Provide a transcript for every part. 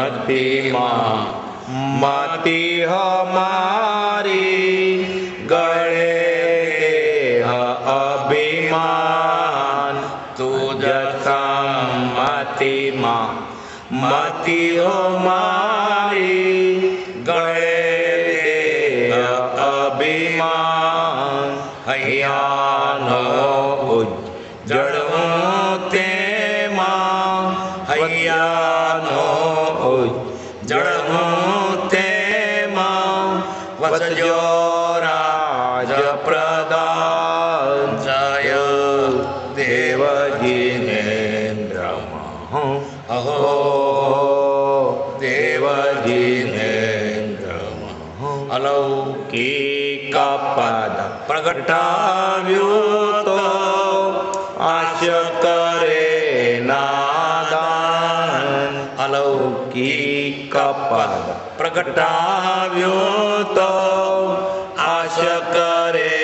મતીમાં મતી હમારી ગળે દેહ અભિમાન તુજ સંમતિમાં મતી હમારી ગળે દેહ અભિમાન હૈયાનો ઉજ્જળ હું તેમાં હૈયાનો ઉજ્જળ હું તેમાં વસજો રાજ પ્રદાન જય દેવજીનેન્દ્રમાં અહો દેવજીનેન્દ્રમાં અલૌકિક પદ પ્રગટાવ્યું તો આશ્ય કરે નાદાન અલૌકિક પદ પ્રગટાવ્યું તો આશ્ય કરે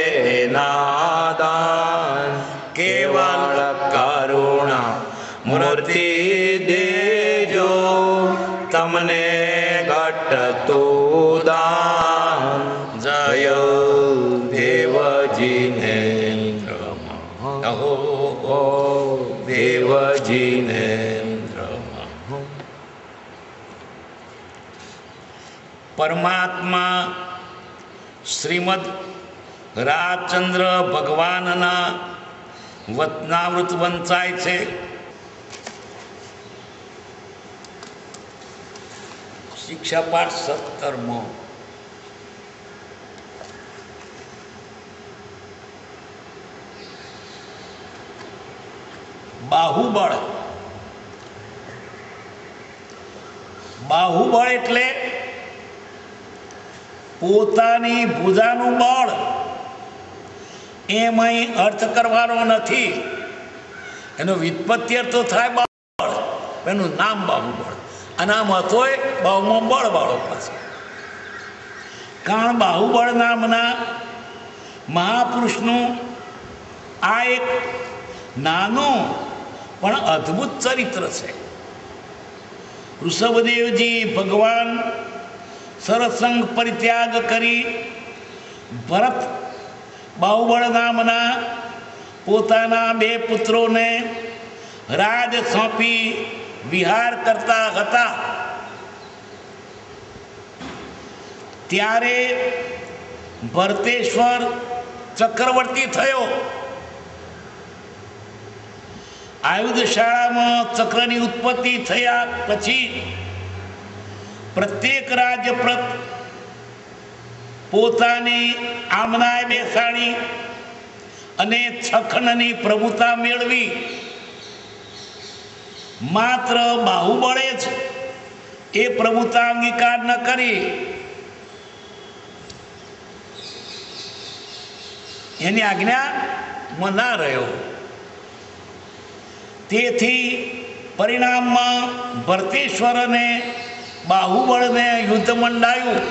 નાદાન કેવળ કરુણા મૂર્તિ દેજો તમને ઘટતું દાન જય દેવજીનેન્દ્રમાં અહો દેવજીનેન્દ્રમાં પરમાત્મા શ્રીમદ રાજચંદ્ર ભગવાનના વચનામૃત વંચાય છે. શિક્ષા પાઠ 17મો. બાહુબળ. બાહુબળ એટલે પોતાની ભુજાનું બળ. એમ અહીં અર્થ કરવાનો નથી. એનો વ્યુત્પત્તિ અર્થ તો થાય બળ, એનું નામ બાહુબળ. અનામત હોય બાહુમાં બળ વાળો પાસે. કારણ બાહુબળ નામના મહાપુરુષનું આ એક નાનું પણ અદ્ભુત ચરિત્ર છે. ઋષભદેવજી ભગવાન સરસંગ પરિત્યાગ કરી ભરત બાહુબળ નામના પોતાના 2 પુત્રોને રાજ સોંપી વિહાર કરતા હતા. ત્યારે ભરતેશ્વર ચક્રવર્તી થયો. આયુધશાળામાં ચક્રની ઉત્પત્તિ થયા પછી પ્રત્યેક રાજ્યપ્રત પોતાની આમનાય બેસાડી અને છખનની પ્રભુતા મેળવી. માત્ર બાહુબળે જ એ પ્રભુતા અંગીકાર ન કરી. એની આજ્ઞામાં ના રહ્યો. તેથી પરિણામમાં ભરતેશ્વર અને બાહુબળને યુદ્ધ મંડાયું.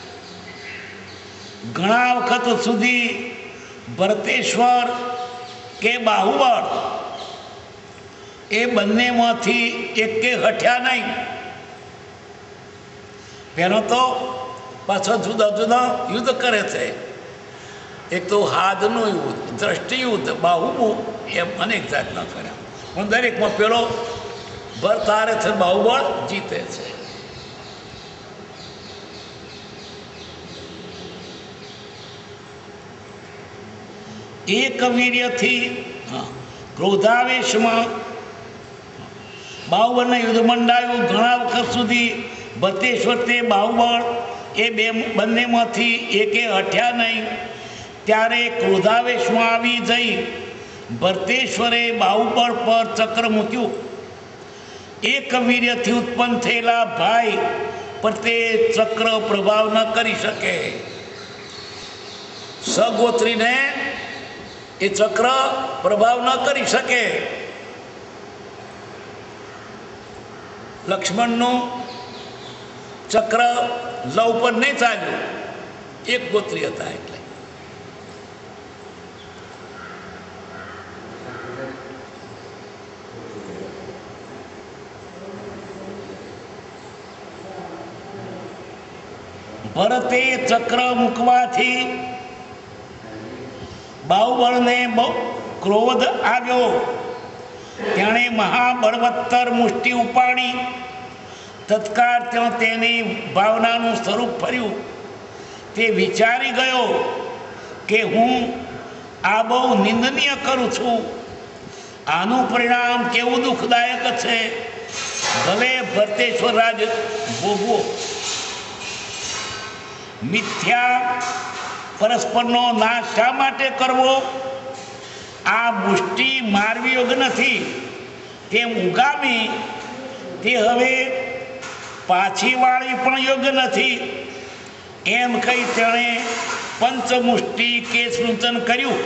ઘણા વખત સુધી ભરતેશ્વર કે બાહુબળ એ બંનેમાંથી એકે હઠ્યા નહીં. પેલો તો પાછો જુદા જુદા યુદ્ધ કરે છે. એક તો હાથનું યુદ્ધ, દ્રષ્ટિ યુદ્ધ, બાહુબળ એમ અનેક જાતના કર્યા. પણ દરેકમાં પેલો ભરત હારે છે, બાહુબળ જીતે છે. એક વીર્યથી ક્રોધાવેશમાં બાહુબળને યુદ્ધ મંડાયું. ઘણા વખત સુધી ભરતેશ્વર તે બાહુબળ એ બંનેમાંથી એકે હઠ્યા નહીં. ત્યારે ક્રોધાવેશમાં આવી જઈ ભરતેશ્વરે બાહુબળ પર ચક્ર મૂક્યું. એક વીર્યથી ઉત્પન્ન થયેલા ભાઈ પર તે ચક્ર પ્રભાવ ન કરી શકે. સગોત્રીને એ ચક્ર પ્રભાવ ન કરી શકે. લક્ષ્મણનું ચક્ર લવ પર નહીં ચાલ્યું. એક ગોત્રી હતા એટલે. ભરતે ચક્ર મૂકવાથી બાહુબળને બહુ ક્રોધ આવ્યો. તેણે મહાબળવત્તર મુષ્ટિ ઉપાડી તત્કાળ ત્યાં તેની ભાવનાનું સ્વરૂપ ફર્યું. તે વિચારી ગયો કે હું આ બહુ નિંદનીય કરું છું. આનું પરિણામ કેવું દુઃખદાયક છે. ભલે ભરતેશ્વર રાજ ભોગવો. મિથ્યા પરસ્પરનો નાશ શા માટે કરવો? આ મુષ્ટિ મારવી યોગ્ય નથી. તેમ ઉગામી તે હવે પાછી વાળી પણ યોગ્ય નથી. એમ કહી તેણે પંચમુષ્ટિ કેસરૂચન કર્યું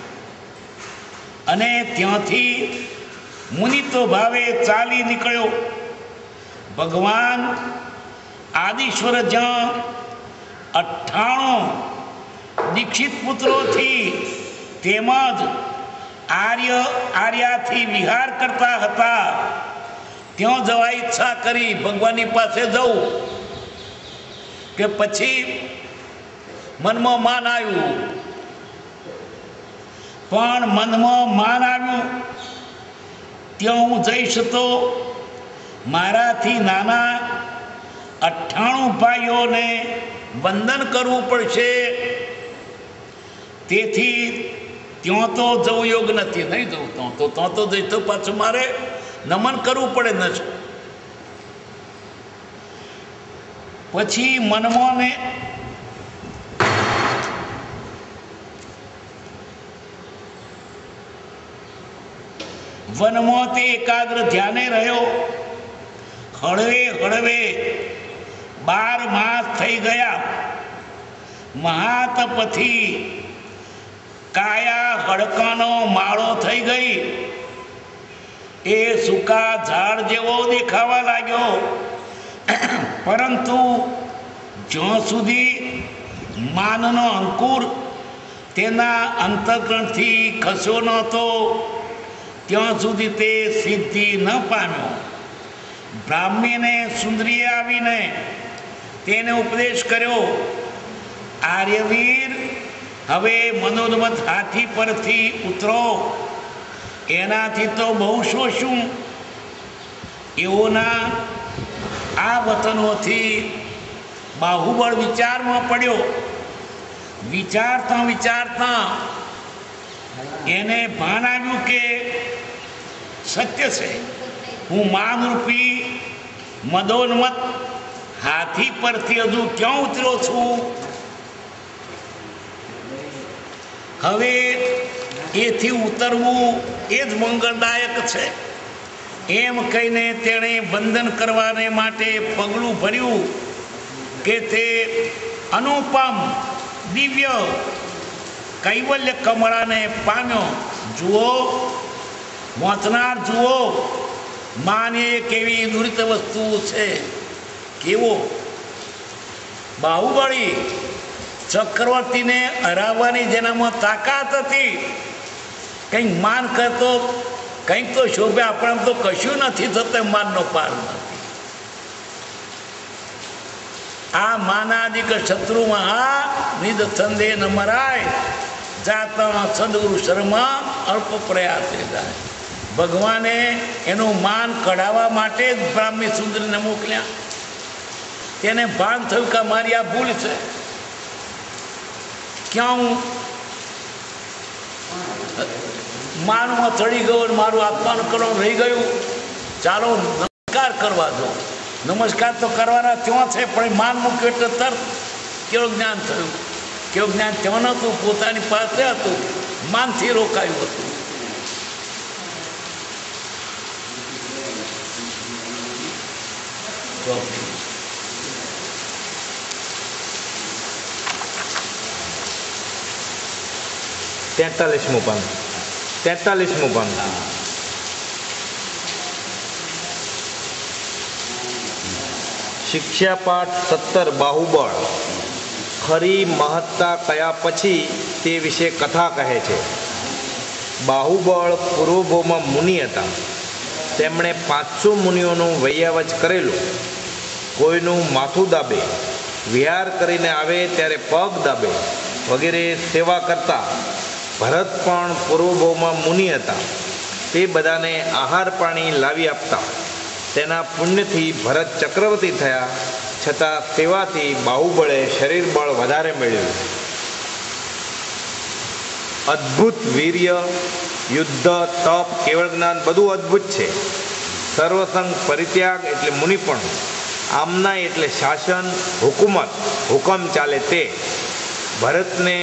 અને ત્યાંથી મુનિતો ભાવે ચાલી નીકળ્યો. ભગવાન આદિશ્વર જ્યાં 98 દીક્ષિત પુત્રોથી તેમજ આર્યાથી વિહાર કરતા હતા, ત્યાં જવા ઈચ્છા કરી. ભગવાનની પાસે જવું કે પછી મનમાં માન આવ્યું. પણ મનમાં માન આવ્યું ત્યાં હું જઈશ તો મારાથી નાના 98 ભાઈઓને વંદન કરવું પડશે. તેથી ત્યાં તો જવું યોગ નથી. નહીં જવું ત્યાં તો જઈ તો પાછું મારે નમન કરવું પડે ન. પછી મનમાં ને વનમાં તે એકાગ્ર ધ્યાને રહ્યો. હળવે હળવે 12 માસ થઈ ગયા. મહાતપથી કાયા હડકાનો માળો થઈ ગઈ. એ સૂકા ઝાડ જેવો દેખાવા લાગ્યો. પરંતુ જ્યાં સુધી માનનો અંકુર તેના અંતઃકરણથી ખસ્યો નહોતો ત્યાં સુધી તે સિદ્ધિ ન પામ્યો. બ્રાહ્મણે સુંદરીએ આવીને તેને ઉપદેશ કર્યો. આર્યવીર, હવે મનોન્મત હાથી પરથી ઉતરો. એનાથી તો બહુ શોષું. એઓના આ વતનોથી બાહુબળ વિચારમાં પડ્યો. વિચારતા વિચારતા એને ભાન આવ્યું કે સત્ય છે. હું માનરૂપી મદોન્મત હાથી પરથી હજુ ક્યાં ઉતર્યો છું? હવે એથી ઉતરવું એ જ મંગળદાયક છે. એમ કહીને તેણે વંદન કરવાને માટે પગલું ભર્યું કે તે અનુપમ દિવ્ય કૈવલ્ય કમળાને પામ્યો. જુઓ વાંચનાર, જુઓ માને કેવી દુરિત વસ્તુ છે. કેવો બાહુબળી ચક્રવર્તીને હરાવવાની જેનામાં તાકાત હતી. કંઈક માન કરતો કંઈક તો શોભે. આપણે તો કશું નથી થતું. માનનો પાર નથી. આ માનાદિક શત્રુ મહા નિજ સંદેહ ન મરાય. જાતા સદગુરુ શર્મા અલ્પ પ્રયાસે જાય. ભગવાને એનું માન કઢાવવા માટે જ બ્રાહ્મી સુંદરીને મોકલ્યા. તેને ભાન થયું કે મારી આ ભૂલ છે. ક્યાં હું માનમાં ચડી ગયો, મારું આત્માનું કરવાનું રહી ગયું. ચાલો નમસ્કાર કરવા દો. નમસ્કાર તો કરવાના ત્યાં છે, પણ માન મૂક્યું એટલે તરત કેવું જ્ઞાન થયું. કેવું જ્ઞાન ત્યાં નહોતું, પોતાની પાસે હતું. માનથી રોકાયું હતું. તેતાલીસમું પાન. શિક્ષાપાઠ 17 બાહુબળ. ખરી મહત્તા કયા પછી તે વિશે કથા કહે છે. બાહુબળ પૂર્વભૌમ મુનિ હતા. તેમણે 500 મુનિઓનું વૈયાવચ કરેલું. કોઈનું માથું દાબે, વિહાર કરીને આવે ત્યારે પગ દાબે વગેરે સેવા કરતા. ભરત પણ પૂર્વભોમાં મુનિ હતા. તે બધાને આહાર પાણી લાવી આપતા. તેના પુણ્યથી ભરત ચક્રવર્તી થયા, છતાં સેવાથી બાહુબળે શરીર બળ વધારે મેળવ્યું. અદ્ભુત વીર્ય, યુદ્ધ, તપ, કેવળ જ્ઞાન બધું અદ્ભુત છે. સર્વસંગ પરિત્યાગ એટલે મુનિપણ, આમના એટલે શાસન, હુકમ ચાલે તે. ભરતે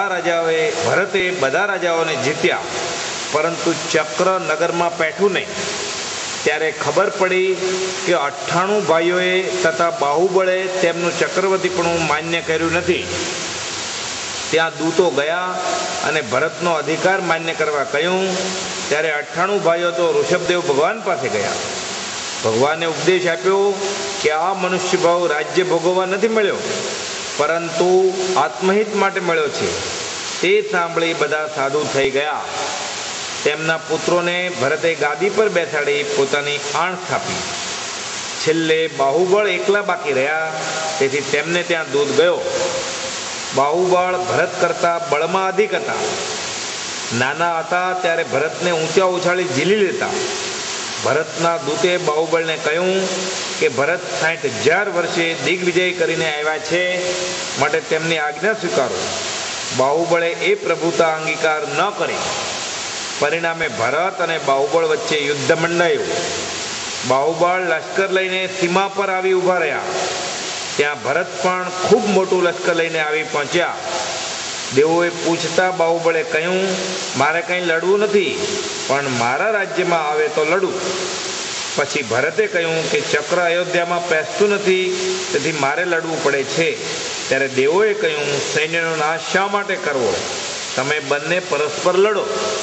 બધા રાજાઓને જીત્યા, પરંતુ ચક્ર નગરમાં પેઠું નહીં. ત્યારે ખબર પડી કે 98 ભાઈઓએ તથા બાહુબળે તેમનું ચક્રવર્તીપણું માન્ય કર્યું નથી. ત્યાં દૂતો ગયા અને ભરતનો અધિકાર માન્ય કરવા કહ્યું. ત્યારે 98 ભાઈઓ તો ઋષભદેવ ભગવાન પાસે ગયા. ભગવાને ઉપદેશ આપ્યો કે આ મનુષ્ય ભાવ રાજ્ય ભોગવવા નથી મળ્યો, પરંતુ આત્મહિત માટે મળ્યો છે. તે સાંભળી બધા સાધુ થઈ ગયા. તેમના પુત્રોને ભરતે ગાદી પર બેસાડી પોતાની આણ સ્થાપી. છેલ્લે બાહુબળ એકલા બાકી રહ્યા, તેથી તેમને ત્યાં દૂત ગયો. બાહુબળ ભરત કરતાં બળમાં અધિક હતા. નાના હતા ત્યારે ભરતને ઊંચા ઉછાળી ઝીલી લેતા. ભરતના દૂતે બાહુબળને કહ્યું કે ભરત 60,000 વર્ષે દિગ્વિજય કરીને આવ્યા છે, માટે તેમની આજ્ઞા સ્વીકારો. બાહુબળે એ પ્રભુતા અંગીકાર ન કરી. પરિણામે ભરત અને બાહુબળ વચ્ચે યુદ્ધ મંડાયું. બાહુબળ લશ્કર લઈને સીમા પર આવી ઊભા રહ્યા. ત્યાં ભરત પણ ખૂબ મોટું લશ્કર લઈને આવી પહોંચ્યા. દેવોએ પૂછતા બાહુબળે કહ્યું, મારે કંઈ લડવું નથી, પણ મારા રાજ્યમાં આવે તો લડું. પછી ભરતે કહ્યું કે ચક્ર અયોધ્યામાં પેસતું નથી, તેથી મારે લડવું પડે છે. ત્યારે દેવોએ કહ્યું, સૈન્યનો નાશ શા માટે કરવો? તમે બંને પરસ્પર લડો.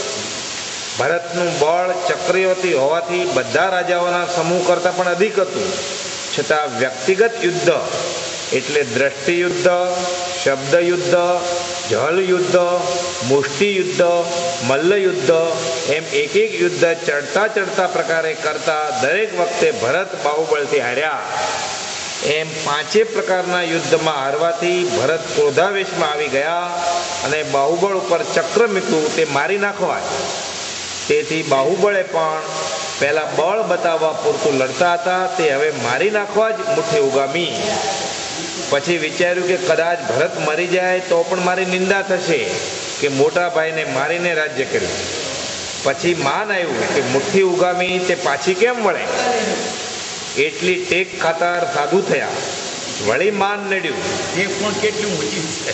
ભરતનું બળ ચક્રવર્તી હોવાથી બધા રાજાઓના સમૂહ કરતાં પણ અધિક હતું. છતાં વ્યક્તિગત યુદ્ધ એટલે દ્રષ્ટિ યુદ્ધ, શબ્દ યુદ્ધ, જળ યુદ્ધ, મુષ્ટિ યુદ્ધ, મલ્લ યુદ્ધ એમ એક યુદ્ધ ચડતા પ્રકારે કરતા દરેક વખતે ભરત બાહુબળથી હાર્યા. એમ 5 પ્રકારના યુદ્ધમાં હારવાથી ભરત ક્રોધાવેશમાં આવી ગયા અને બાહુબળ ઉપર ચક્ર મૂક્યું તે મારી નાખવા. તેથી બાહુબળે પણ પહેલાં બળ બતાવવા પૂરતું લડતા હતા, તે હવે મારી નાખવા જ મુઠ્ઠી ઉગામી. પછી વિચાર્યું કે કદાચ ભરત મરી જાય તો પણ મારી નિંદા થશે કે મોટા ભાઈને મારીને રાજ્ય કર્યું. પછી માન આવ્યું કે મુઠ્ઠી ઉગામી તે પાછી કેમ વળે. એટલી ટેક ખાતર સાધુ થયા. વળી માન નડ્યું. એ પણ કેટલું ઊંચી છે.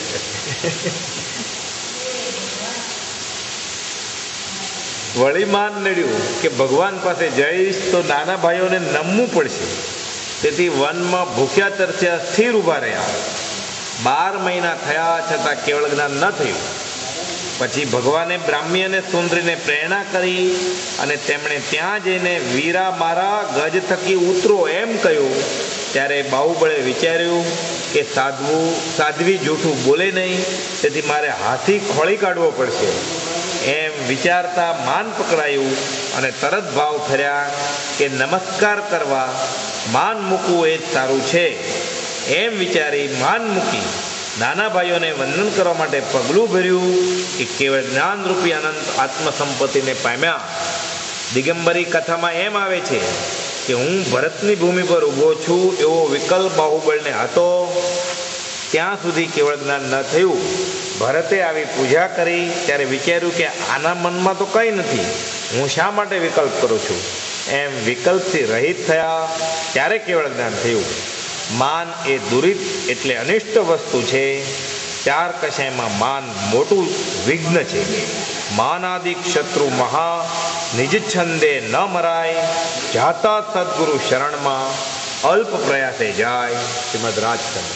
વળી માન નડ્યું કે ભગવાન પાસે જઈશ તો નાના ભાઈઓને નમવું પડશે. તેથી વનમાં ભૂખ્યા તરસ્યા સ્થિર ઊભા રહ્યા. 12 મહિના થયા છતાં કેવળ જ્ઞાન ન થયું. પછી ભગવાને બ્રાહ્મી અને સુંદરીને પ્રેરણા કરી અને તેમણે ત્યાં જઈને વીરા મારા ગજ થકી ઉતરો એમ કહ્યું. ત્યારે બાહુબળે વિચાર્યું કે સાધ્વી જૂઠું બોલે નહીં, તેથી મારે હાથી ખોળી કાઢવો પડશે. એમ વિચારતા માન પકડાયું અને તરત ભાવ ફર્યા કે નમસ્કાર કરવા, માન મૂકવું એ જ સારું છે. એમ વિચારી માન મૂકી નાના ભાઈઓને વંદન કરવા માટે પગલું ભર્યું કે કેવળ જ્ઞાનરૂપી અનંત આત્મસંપત્તિને પામ્યા. દિગંબરી કથામાં એમ આવે છે કે હું ભરતની ભૂમિ પર ઊભો છું એવો વિકલ્પ બાહુબળને હતો. ત્યાં સુધી કેવળ જ્ઞાન ન થયું. ભરતે આવી પૂજા કરી ત્યારે વિચાર્યું કે આના મનમાં તો કંઈ નથી, હું શા માટે વિકલ્પ કરું છું. એમ વિકલ્પથી રહિત થયા ત્યારે કેવળ જ્ઞાન થયું. માન એ દુરિત એટલે અનિષ્ટ વસ્તુ છે. 4 કષાયમાં માન મોટું વિઘ્ન છે. માનાદિક શત્રુ મહા, નિજ છંદે ન મરાય, જાતા સદગુરુ શરણમાં, અલ્પ પ્રયાસે જાય. શ્રીમદ રાજચંદ્ર.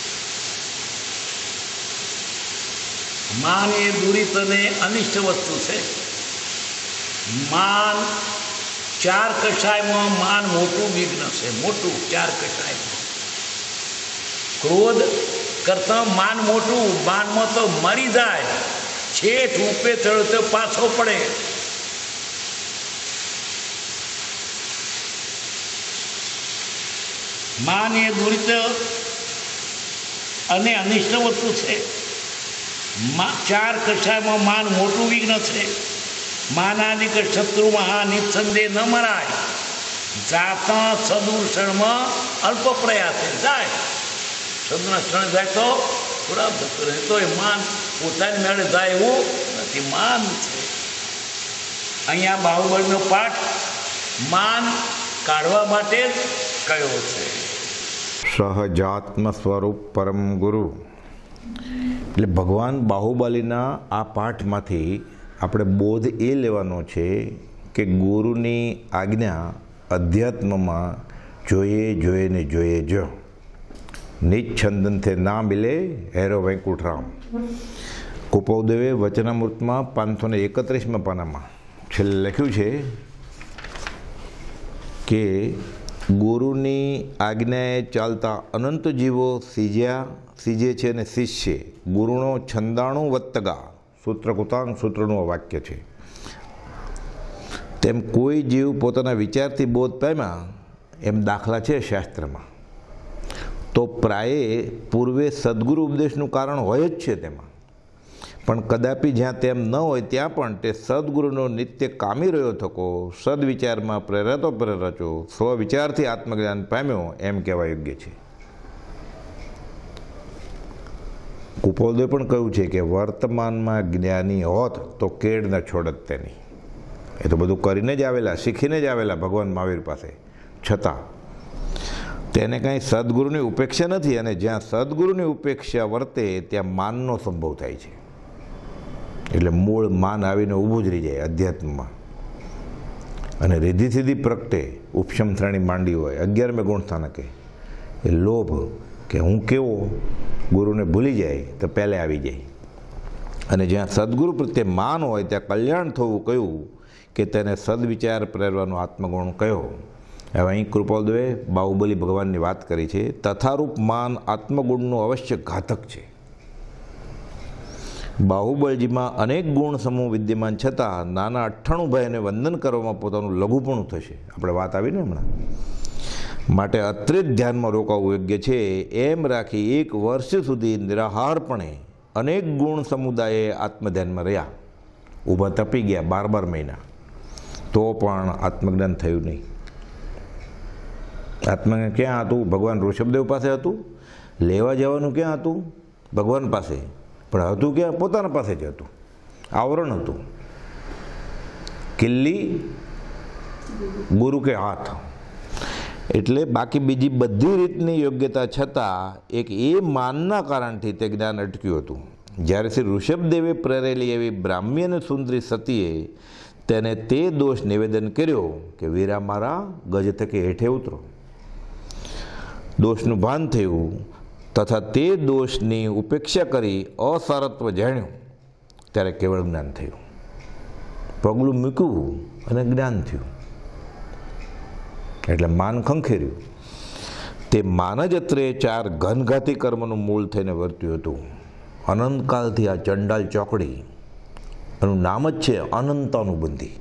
માન એ દુરિત અને અનિષ્ટ વસ્તુ છે. માન 4 કષાયમાં માન મોટું વિઘ્ન છે. મોટું 4 કષાયમાં. ક્રોધ કરતાં માન મોટું. માનમાં તો મરી જાય, છેઠ ઉપે ચડ્યો તો પાછો પડે. માન એ દુરિત અને અનિષ્ટ વસ્તુ છે. ચાર કક્ષામાં માન મોટું વિઘ્ન છે. માનાદિક શત્રુ મહા નિસંદેહ ન મરાય. જાતા સદુષણમાં અલ્પ પ્રયાસે જાય. સદના ક્ષણ જાય તો થોડા જતું રહે. તો એ માન પોતાની મેળે જાય એવું નથી, માન છે. અહીંયા બાહુબળનો પાઠ માન કાઢવા માટે જ કયો છે. સહજાત્મ સ્વરૂપ પરમ ગુરુ. એટલે ભગવાન બાહુબલીના આ પાઠમાંથી આપણે બોધ એ લેવાનો છે કે ગુરુની આજ્ઞા અધ્યાત્મમાં જોઈએ ને જોઈએ જો. નિચ્છંદનથી ના મિલે હેરો વૈકુંઠરામ. કુપોદેવે વચનામૃતમાં 531માં પાનામાં છેલ્લે લખ્યું છે કે ગુરુની આજ્ઞાએ ચાલતા અનંત જીવો સીજે છે અને શિષ્ય ગુરુનો છંદાણું વત્તગા. સૂત્રકૃતાંગ સૂત્રનું વાક્ય છે. તેમ કોઈ જીવ પોતાના વિચારથી બોધ પામ્યા એમ દાખલા છે શાસ્ત્રમાં. તો પ્રાયે પૂર્વે સદગુરુ ઉપદેશનું કારણ હોય જ છે તેમાં. પણ કદાપી જ્યાં તેમ ન હોય ત્યાં પણ તે સદગુરુનો નિત્ય કામી રહ્યો થકો સદવિચારમાં પ્રેરચો સ્વવિચારથી આત્મજ્ઞાન પામ્યો એમ કહેવા યોગ્ય છે. કુપોદે પણ કહ્યું છે કે વર્તમાનમાં જ્ઞાની હોત તો કેડ ન છોડત તેની. એ તો બધું કરીને જ આવેલા, શીખીને જ આવેલા ભગવાન મહાવીર પાસે, છતાં તેને કાંઈ સદગુરુની ઉપેક્ષા નથી. અને જ્યાં સદગુરુની ઉપેક્ષા વર્તે ત્યાં માનનો સંભવ થાય છે. એટલે મૂળ માન આવીને ઊભું જ રહી જાય અધ્યાત્મમાં અને રીધી સીધી પ્રગટે. ઉપશમ શ્રેણી માંડી હોય 11મે ગુણસ્થાનકે એ લોભ કે હું કેવો ગુરુને ભૂલી જાય તો પહેલે આવી જાય. અને જ્યાં સદગુરુ પ્રત્યે માન હોય ત્યાં કલ્યાણ થવું કહ્યું કે તેને સદવિચાર પ્રેરવાનો આત્મગુણ કયો. હવે અહીં કૃપાલદેવે બાહુબલી ભગવાનની વાત કરી છે. તથારૂપ માન આત્મગુણનું અવશ્ય ઘાતક છે. બાહુબળજીમાં અનેક ગુણ સમૂહ વિદ્યમાન છતાં નાના 98 ભાઈને વંદન કરવામાં પોતાનું લઘુપણું થશે. આપણે વાત આવીને હમણાં. માટે અત્રે જ ધ્યાનમાં રોકાવું યોગ્ય છે. એમ રાખી 1 વર્ષ સુધી નિરાહારપણે અનેક ગુણ સમુદાયે આત્મધ્યાનમાં રહ્યા. ઊભા તપી ગયા 12 મહિના, તો પણ આત્મજ્ઞાન થયું નહીં. આત્મજ્ઞાન ક્યાં હતું? ભગવાન ઋષભદેવ પાસે હતું. લેવા જવાનું ક્યાં હતું? ભગવાન પાસે. પણ હતું ક્યાં? પોતાના પાસે જ હતું. આવરણ હતું. કિલ્લી ગુરુ કે હાથ. એટલે બાકી બીજી બધી રીતની યોગ્યતા છતાં એક એ માનના કારણથી તે જ્ઞાન અટક્યું હતું. જ્યારે શ્રી ઋષભદેવે પ્રેરેલી એવી બ્રાહ્મી અને સુંદરી સતીએ તેને તે દોષ નિવેદન કર્યો કે વીરા મારા ગજ થકી હેઠે ઉતરો. દોષનું ભાન થયું તથા તે દોષની ઉપેક્ષા કરી અસારત્વ જાણ્યું ત્યારે કેવળ જ્ઞાન થયું. પગલું મૂક્યું અને જ્ઞાન થયું. એટલે માન ખંખેર્યું. તે માન જ અત્રે 4 ઘનઘાતી કર્મનું મૂળ થઈને વર્ત્યું હતું. અનંતકાલથી આ ચંડાલ ચોકડી એનું નામ જ છે અનંતાનુબંધી.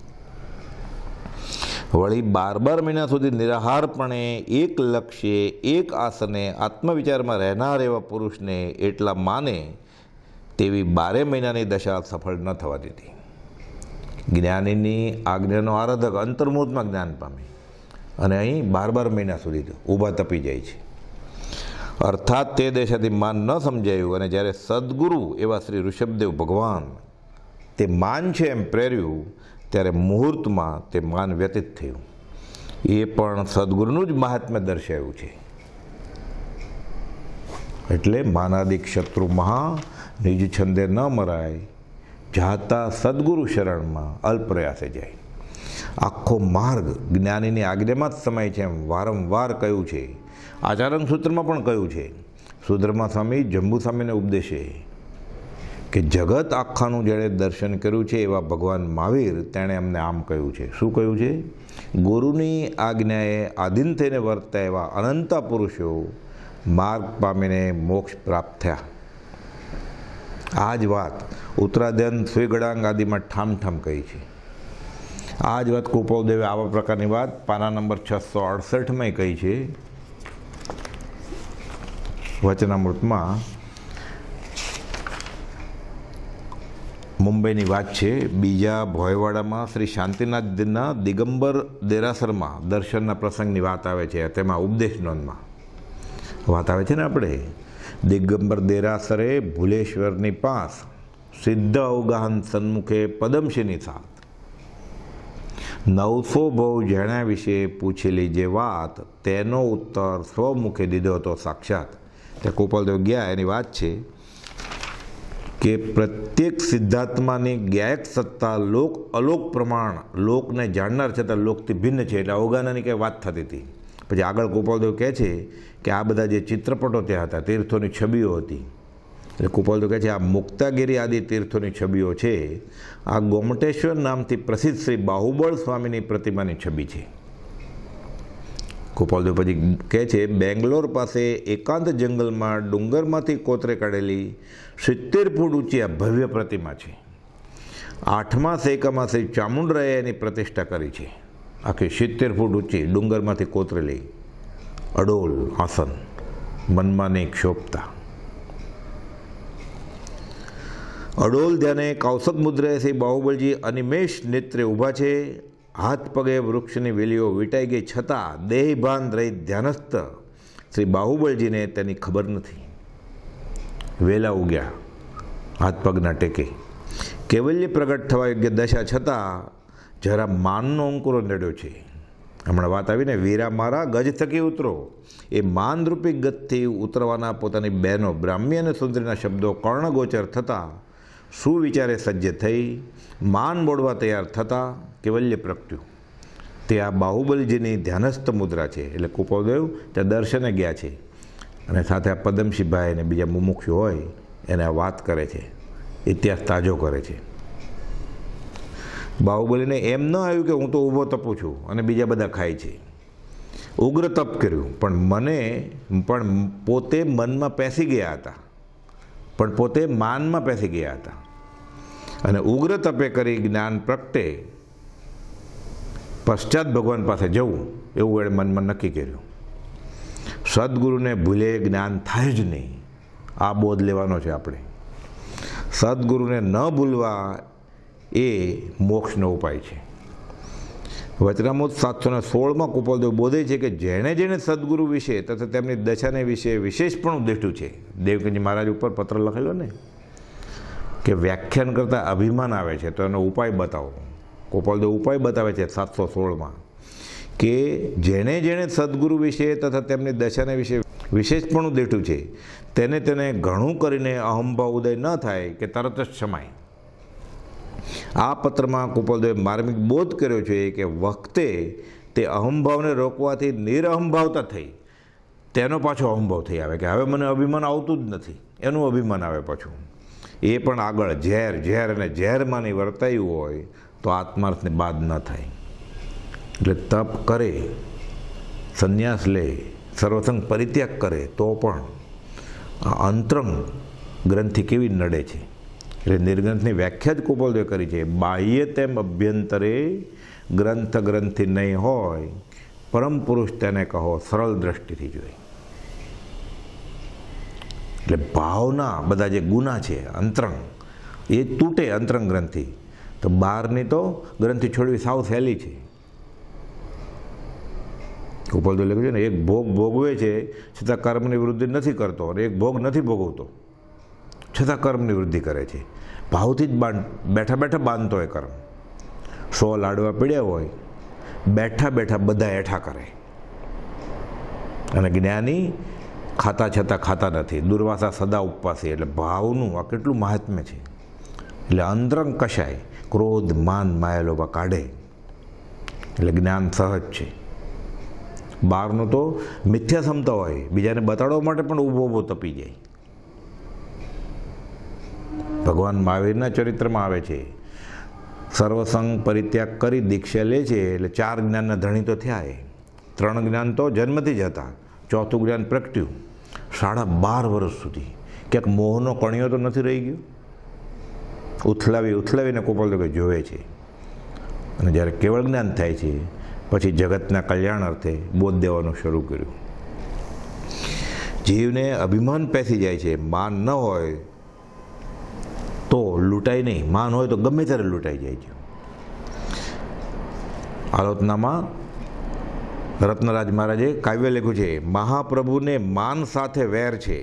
વળી 12 મહિના સુધી નિરાહારપણે એક લક્ષ્યે એક આસને આત્મવિચારમાં રહેનાર એવા પુરુષને એટલા માને તેવી 12 મહિનાની દશા સફળ ન થવા દીધી. જ્ઞાનીની આજ્ઞાનો આરાધક અંતર્મુહૂર્તમાં જ્ઞાન પામે અને અહીં 12 મહિના સુધી ઊભા તપી જાય છે. અર્થાત તે દેશાથી માન ન સમજાયું. અને જ્યારે સદગુરુ એવા શ્રી ઋષભદેવ ભગવાન તે માન છે એમ પ્રેર્યું ત્યારે મુહૂર્તમાં તે માન વ્યતીત થયું. એ પણ સદગુરુનું જ મહાત્મ્ય દર્શાવ્યું છે. એટલે માનાદિક શત્રુ મહા નિજ છંદે ન મરાય. જાતા સદગુરુ શરણમાં અલ્પપ્રયાસે જાય. આખો માર્ગ જ્ઞાનીની આજ્ઞામાં જ સમાય છે એમ વારંવાર કહ્યું છે. આચારણ સૂત્રમાં પણ કહ્યું છે. સુધર્મા સ્વામી જંબુ સ્વામીને ઉપદેશે કે જગત આખાનું જેણે દર્શન કર્યું છે એવા ભગવાન મહાવીર તેણે અમને આમ કહ્યું છે. શું કહ્યું છે? ગુરુની આજ્ઞાએ આધીન થઈને વર્તા એવા અનંતા પુરુષો માર્ગ પામીને મોક્ષ પ્રાપ્ત થયા. આ જ વાત ઉત્તરાધ્યાન સ્વીગડાંગ આદિમાં ઠામ કહી છે. આ જ વાત કૃપાલદેવે આવા પ્રકારની વાત પાના નંબર 668માં કહી છે વચનામૃતમાં. મુંબઈની વાત છે. બીજા ભોયવાડામાં શ્રી શાંતિનાથના દિગંબર દેરાસરમાં દર્શનના પ્રસંગની વાત આવે છે. તેમાં ઉપદેશ નોંધમાં વાત આવે છે ને આપણે દિગંબર દેરાસરે ભુલેશ્વરની પાસ સિદ્ધ અવગાહન સન્મુખે પદમશીની સાથ 900 ભવ જેણા વિશે પૂછેલી જે વાત તેનો ઉત્તર સ્વમુખે દીધો હતો સાક્ષાત. ત્યાં ગોપાલદેવ ગયા એની વાત છે કે પ્રત્યેક સિદ્ધાત્માની જ્ઞાયક સત્તા લોક અલોક પ્રમાણ લોકને જાણનાર છતાં લોકથી ભિન્ન છે. એટલે અવગાહનની કંઈ વાત થતી હતી. પછી આગળ ગોપાલદેવ કહે છે કે આ બધા જે ચિત્રપટો ત્યાં હતા તીર્થોની છબીઓ હતી. એટલે ગોપાલદેવ કહે છે આ મુક્તાગીરી આદિ તીર્થોની છબીઓ છે. આ ગોમટેશ્વર નામથી પ્રસિદ્ધ શ્રી બાહુબળ સ્વામીની પ્રતિમાની છબી છે. ગોપાલદેવ પછી કહે છે બેંગ્લોર પાસે એકાંત જંગલમાં ડુંગરમાંથી કોતરે કાઢેલી 70 ફૂટ ઊંચી આ ભવ્ય પ્રતિમા છે. 8મા સૈકામાં શ્રી ચામુંડરાયે એની પ્રતિષ્ઠા કરી છે. આખી 70 ફૂટ ઊંચી ડુંગરમાંથી કોતરેલી અડોલ આસન મનમાં નહીં ક્ષોભતા. અડોલ ધ્યાને કૌશક મુદ્રાએ શ્રી બાહુબળજી અનિમેષ નેત્રે ઊભા છે. હાથ પગે વૃક્ષની વેલીઓ વીંટાઈ ગઈ છતાં દેહભાન રહી ધ્યાનસ્થ શ્રી બાહુબળજીને તેની ખબર નથી. વેલા ઉગ્યા હાથ પગના ટેકે કેવલ્ય પ્રગટ થવા યોગ્ય દશા છતાં જરા માનનો અંકુરો નડ્યો છે. હમણાં વાત આવીને વીરા મારા ગજ થકી ઉતરો. એ માનરૂપી ગતથી ઉતરવાના પોતાની બહેનો બ્રાહ્મી અને સુંદરીના શબ્દો કર્ણગોચર થતાં સુવિચારે સજ્જ થઈ માન બોડવા તૈયાર થતાં કેવલ્ય પ્રગટ્યું. તે આ બાહુબલીજીની ધ્યાનસ્થ મુદ્રા છે. એટલે ગોપાલદેવ ત્યાં દર્શને ગયા છે અને સાથે આ પદમશીભાઈ અને બીજા મુમુક્ષુ હોય એને આ વાત કરે છે, ઇતિહાસ તાજો કરે છે. બાહુબલીને એમ ન આવ્યું કે હું તો ઊભો તપું છું અને બીજા બધા ખાય છે. ઉગ્ર તપ કર્યું પણ પોતે મનમાં પેસી ગયા હતા, પણ પોતે માનમાં પેસી ગયા હતા. અને ઉગ્ર તપે કરી જ્ઞાન પ્રગટે પશ્ચાત ભગવાન પાસે જવું એવું એણે મનમાં નક્કી કર્યું. સદગુરુને ભૂલે જ્ઞાન થાય જ નહીં. આ બોધ લેવાનો છે આપણે. સદગુરુને ન ભૂલવા એ મોક્ષનો ઉપાય છે. વચનામૃત 716માં ગોપાલદેવ બોધે છે કે જેણે જેણે સદગુરુ વિશે તથા તેમની દશાને વિશે વિશેષપણું દીઠું છે. દેવકીજી મહારાજ ઉપર પત્ર લખેલો ને કે વ્યાખ્યાન કરતાં અભિમાન આવે છે તો એનો ઉપાય બતાવો. ગોપાલદેવ ઉપાય બતાવે છે 716માં કે જેણે જેણે સદગુરુ વિશે તથા તેમની દશાને વિશે વિશેષપણું દીઠું છે તેને ઘણું કરીને અહંભાવ ઉદય ન થાય કે તરત જ સમાય. આ પત્રમાં ગોપાલદેવે માર્મિક બોધ કર્યો છે કે વખતે તે અહંભાવને રોકવાથી નિરઅહંભાવતા થઈ તેનો પાછો અહંભાવ થઈ આવે કે હવે મને અભિમાન આવતું જ નથી, એનું અભિમાન આવે પાછું. એ પણ આગળ ઝેર અને ઝેરમાંની વર્તાયું હોય તો આત્માર્થને બાદ ન થાય. એટલે તપ કરે, સંન્યાસ લે, સર્વસંગ પરિત્યાગ કરે તો પણ આ અંતરંગ ગ્રંથિ કેવી નડે છે. એટલે નિર્ગ્રંથની વ્યાખ્યા જ ગોપાલદેવે કરી છે. બાહ્ય તેમ અભ્યંતરે ગ્રંથિ નહીં હોય પરમ પુરુષ તેને કહો સરળ દ્રષ્ટિથી જોઈ. એટલે ભાવના બધા જે ગુના છે અંતરંગ એ તૂટે અંતરંગ ગ્રંથિ. તો બહારની તો ગ્રંથિ છોડવી સાવ સહેલી છે. ગોપાલદેવ લખ્યું છે ને એક ભોગ ભોગવે છે છતાં કર્મની વૃદ્ધિ નથી કરતો અને એક ભોગ નથી ભોગવતો છતાં કર્મની વૃદ્ધિ કરે છે. ભાવથી જ બેઠા બેઠા બાંધતો હોય કર્મ. 100 લાડવા પીડ્યા હોય બેઠા બેઠા બધા એઠા કરે. અને જ્ઞાની ખાતા છતાં ખાતા નથી. દુર્વાસા સદા ઉપવાસી. એટલે ભાવનું આ કેટલું મહાત્મ્ય છે. એટલે અંતરંગ કશાય ક્રોધ માન માયા લોભ કાઢે એટલે જ્ઞાન સહજ છે. બહારનું તો મિથ્યા ક્ષમતા હોય, બીજાને બતાડવા માટે પણ ઊભો તપી જાય. ભગવાન મહાવીરના ચરિત્રમાં આવે છે સર્વસંગ પરિત્યાગ કરી દીક્ષા લે છે એટલે 4 જ્ઞાનના ધણી તો થયા. 3 જ્ઞાન તો જન્મથી જ હતા, 4થું જ્ઞાન પ્રગટ્યું. 12.5 વર્ષ સુધી ક્યાંક મોહનો કણિયો તો નથી રહી ગયો. ઉથલાવીને ગોપાલદેવ જોવે છે. અને જ્યારે કેવળ જ્ઞાન થાય છે પછી જગતના કલ્યાણ અર્થે બોધ દેવાનું શરૂ કર્યું. જીવને અભિમાન પેસી જાય છે. માન ન હોય તો લૂંટાય નહીં. માન હોય તો ગમે ત્યારે લૂંટાઈ જાય છે. આલોચનામાં રત્નરાજ મહારાજે કાવ્ય લખ્યું છે, મહાપ્રભુને માન સાથે વેર છે.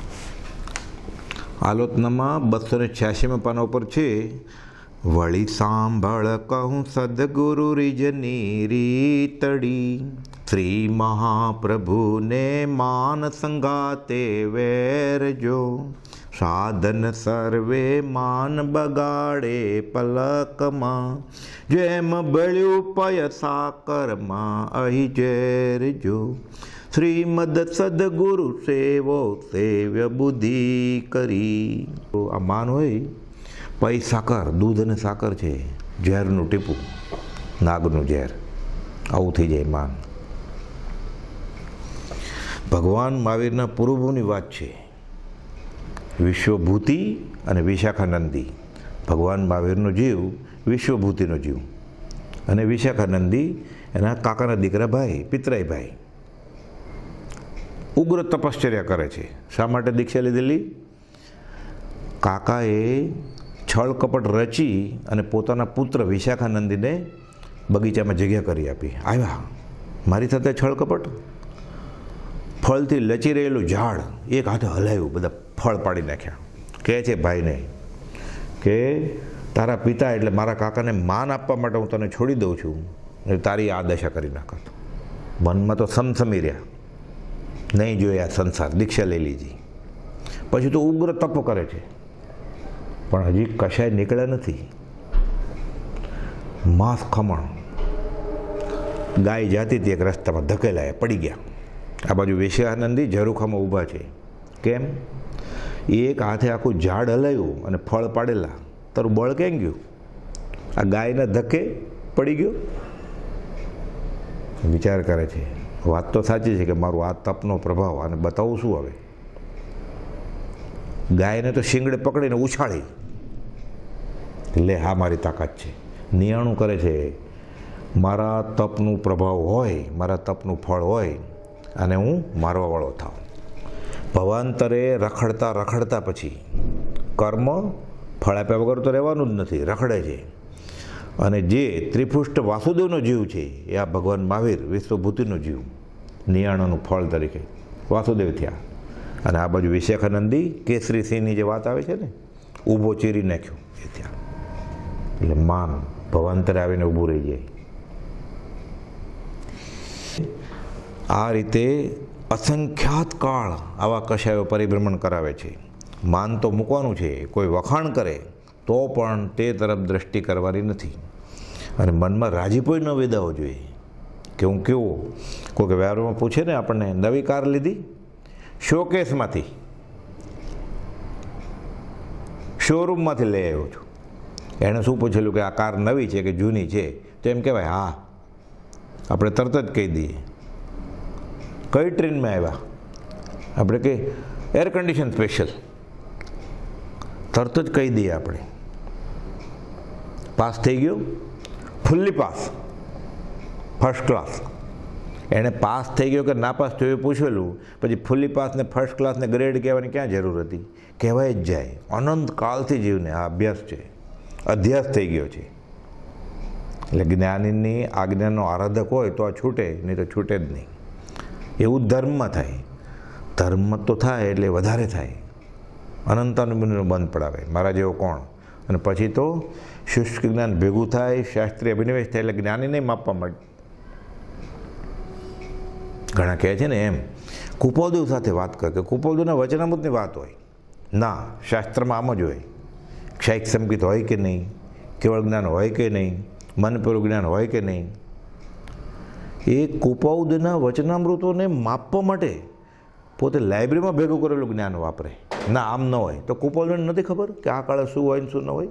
આલોચનામાં 286 પાના ઉપર છે, વળી સાંભળ કહું સદગુરુ રીજની રીતડી, શ્રી મહાપ્રભુને માન સંગાતે વેરજો, સાધન સર્વે માન બગાડે પલકમાં, જેમ બળ્યું પય સાકરમાં અહીં ઝેરજો, શ્રીમદ સદગુરુ સેવો સેવ્ય બુદ્ધિ કરી. આ માન હોય, પૈ સાકર, દૂધ અને સાકર છે, ઝેરનું ટીપું, નાગનું ઝેર, આવું થઈ જાય માન. ભગવાન મહાવીરના પૂર્વભૂની વાત છે. વિશ્વભૂતિ અને વિશાખાનંદી. ભગવાન મહાવીરનો જીવ વિશ્વભૂતિનો જીવ, અને વિશાખાનંદી એના કાકાના દીકરા ભાઈ, પિતરાઈ ભાઈ. ઉગ્ર તપશ્ચર્યા કરે છે. શા માટે દીક્ષા લીધેલી? કાકાએ છળ કપટ રચી અને પોતાના પુત્ર વિશાખાનંદીને બગીચામાં જગ્યા કરી આપી. આવ્યા મારી સાથે છળ કપટ. ફળથી લચી રહેલું ઝાડ એક હાથે હલાવ્યું, બધા ફળ પાડી નાખ્યા. કહે છે ભાઈને કે તારા પિતા એટલે મારા કાકાને માન આપવા માટે હું તને છોડી દઉં છું, તારી આ દશા કરી નાખત. મનમાં તો સમસમી રહ્યા, નહીં જોઈએ આ સંસાર, દીક્ષા લઈ લીધી. પછી તો ઉગ્ર તપ કરે છે, પણ હજી કશાય નીકળ્યા નથી. માંસ ખમણ, ગાય જાતી હતી એક રસ્તામાં, ધકેલાયા, પડી ગયા. આ બાજુ વિશાખાનંદી ઝરૂખામાં ઊભા છે. કેમ? એક હાથે આખું ઝાડ હલાવ્યું અને ફળ પાડેલા, તારું બળ કેમ ગયું? આ ગાયના ધક્કે પડી ગયો. વિચાર કરે છે, વાત તો સાચી છે કે મારું આ તપનો પ્રભાવ, અને બતાવું શું હવે? ગાયને તો શિંગડે પકડીને ઉછાળી, લે હા મારી તાકાત છે. નિયાણું કરે છે, મારા તપનું પ્રભાવ હોય, મારા તપનું ફળ હોય, અને હું મારવાવાળો થાઉં. ભવાંતરે રખડતા રખડતા પછી કર્મ ફળ આપ્યા વગર તો રહેવાનું જ નથી, રખડે છે. અને જે ત્રિપુષ્ટ વાસુદેવનો જીવ છે એ આ ભગવાન મહાવીર વિશ્વભૂતિનો જીવ, નિયાણાનું ફળ તરીકે વાસુદેવ થયા. અને આ બાજુ વિશાખાનંદી કેસરી સિંહની જે વાત આવે છે ને, ઊભો ચીરી નાખ્યો એ થયા. એટલે માન ભવાંતરે આવીને ઊભું રહી જાય. આ રીતે અસંખ્યાત કાળ આવા કશાયો પરિભ્રમણ કરાવે છે. માન તો મૂકવાનું છે, કોઈ વખાણ કરે તો પણ તે તરફ દ્રષ્ટિ કરવાની નથી. અને મનમાં રાજીપોય ન વેદાવો જોઈએ કે હું કેવો. કોઈક વ્યવહારમાં પૂછે ને આપણને, નવી કાર લીધી? શોકેસમાંથી, શોરૂમમાંથી લઈ આવ્યો છું. એણે શું પૂછેલું કે આ કાર નવી છે કે જૂની છે? તો એમ કહેવાય હા, આપણે તરત જ કહી દઈએ. કઈ ટ્રેનમાં આવ્યા? આપણે કે એર કન્ડિશન સ્પેશિયલ, તરત જ કહી દઈએ આપણે. પાસ થઈ ગયો, ફૂલ્લી પાસ, ફર્સ્ટ ક્લાસ. એણે પાસ થઈ ગયો કે ના પાસ થયો એ પૂછેલું, પછી ફૂલ્લી પાસ ને ફર્સ્ટ ક્લાસને ગ્રેડ કહેવાની ક્યાં જરૂર હતી? કહેવાય જ જાય. અનંત કાળથી જીવને આ અભ્યાસ છે, અધ્યાસ થઈ ગયો છે. એટલે જ્ઞાનીની આજ્ઞાનો આરાધક હોય તો આ છૂટે, નહીં તો છૂટે જ નહીં. એવું ધર્મમાં થાય. ધર્મ તો થાય એટલે વધારે થાય, અનંતાનુબંધનું બંધ પડાવે. મારા જેવો કોણ? અને પછી તો શુષ્ક જ્ઞાન ભેગું થાય, શાસ્ત્રીય અભિનિવેશ થાય, એટલે જ્ઞાનીને માપવા માંડે. ઘણા કહે છે ને એમ, કુપોદેવ સાથે વાત કરે કે કુપોદેવના વચનામૃતની વાત હોય. ના, શાસ્ત્રમાં આમ જ હોય. ક્ષૈક સંકિત હોય કે નહીં, કેવળ જ્ઞાન હોય કે નહીં, મનપૂર્વક જ્ઞાન હોય કે નહીં. એ કુપોદેવના વચનામૃતોને માપવા માટે પોતે લાઇબ્રેરીમાં ભેગું કરેલું જ્ઞાન વાપરે. ના, આમ ન હોય તો કુપોદેવને નથી ખબર કે આ કાળે શું હોય ને શું ન હોય.